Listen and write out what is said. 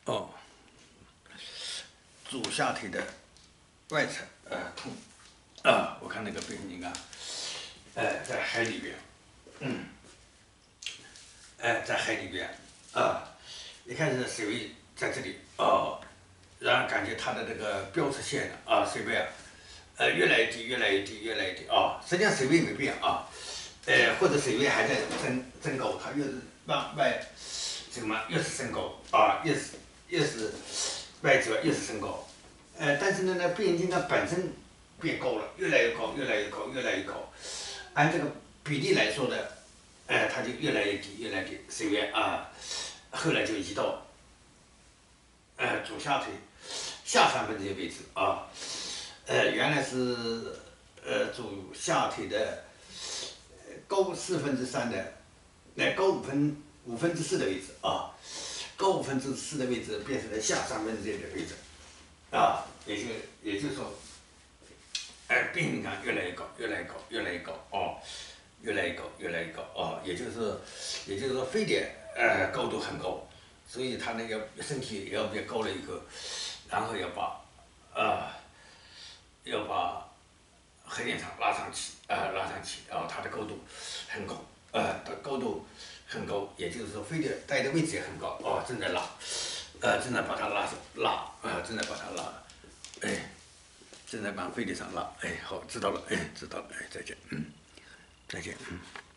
哦，左下腿的外侧痛我看那个病人啊，在海里边，在海里边一开始水位在这里然后感觉它的这个标尺线水位越来越低，越来越低，越来越低实际上水位没变或者水位还在增高，它越是往外什么越是升高越是外折越是升高，但是呢，那变形金刚本身变高了，越来越高，越来越高，越来越高，按这个比例来说呢，它就越来越低，越来越低，水位后来就移到左下腿下三分之一位置原来是左下腿的高3/4的，高5分之4的位置高4/5的位置变成了下1/3的位置也就是说，病人感越来越高，越来越高，越来越高越来越高，越来越高也就是说非得高度很高，所以他那个身体也要变高了以后，然后要把核电厂拉上去它的高度很高的高度很高，也就是说飞碟待的位置也很高正在拉正在把它正在把它拉正在往飞碟上拉好知道了知道了再见再见